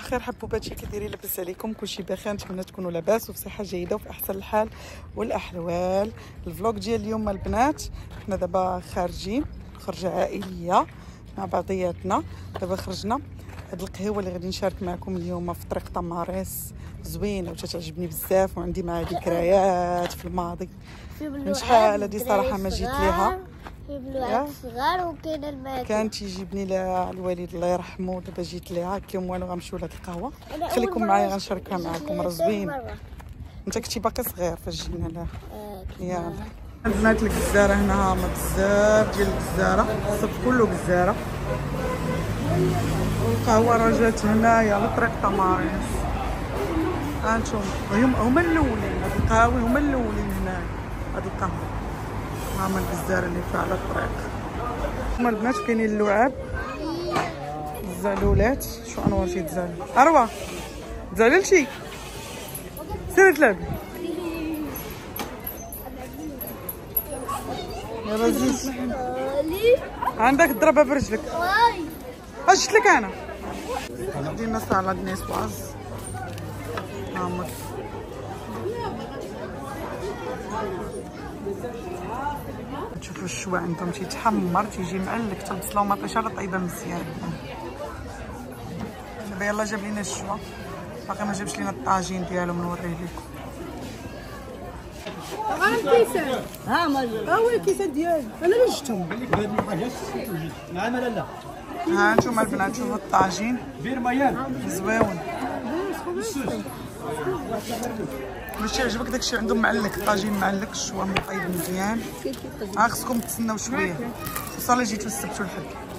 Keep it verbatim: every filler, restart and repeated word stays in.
الخير حبوباتي، كي دايرين؟ لاباس عليكم؟ كلشي بخير، نتمنى تكونوا لاباس وفي صحه جيده وفي احسن الحال والاحوال. الفلوق ديال اليوم البنات، حنا دابا خارجين خرجه عائليه مع بعضياتنا. دابا خرجنا هاد القهوه اللي غادي نشارك معكم اليوم في طريق طماريس، زوينه وتتعجبني بزاف وعندي معها ذكريات في الماضي. من شحال هادي صراحه ما جيت ليها. في بلوعات صغار وكاين الماء كان تيجيبني لها الوالد الله يرحمه، دابا جيت ليها قلت لهم والو غنمشيو لهاد القهوه، خليكم معايا غنشاركها معكم. راه زوين. انت كنتي باقي صغير فاش جينا لها. يلا البنات، الجزاره هنا هاما بزاف ديال الجزاره، الصف كله جزاره. والقهوه راه جات هنايا لطريق طماريس. هانتوما هما هما الاولين، هاد القهاوي هما الاولين هنايا. هاد القهوه هاما الجزاره اللي فيها على الطريق. هما البنات كاينين اللعاب، الزعلولات. شو انواع شي تزعلل؟ اروى تزعللتي؟ سيري تلعبي. يلا زيد عندك تضربها برجلك. اش لك انا؟ دينا سالاد نيسواز. هاما تشوفوا الشوا عندهم تيتحمر، تيجي معلك حتى البصله ومطيشه راه طايبه مزيان. دابا يلاه جاب لينا الشوا، باقي ما جابش لينا الطاجين ديالهم نوريه لكم. ها الكيسان، ها ما ها هو الكيسان ديالي انا اللي جبتهم. نعم لا ها انتم البنات شوفوا الطاجين زويون. باش يعجبك داكشي عندهم معلك، الطاجين معلك، الشوا مطيب مزيان. ها خصكم تسناو شويه، صافي جيتو السبت والحد.